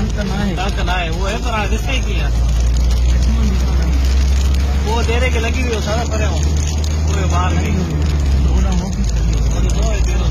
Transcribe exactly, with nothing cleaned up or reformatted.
का ना है वो है पर रिश्ते ही किया वो दे रहे के लगी हुई हो सारा करे हो बाहर नहीं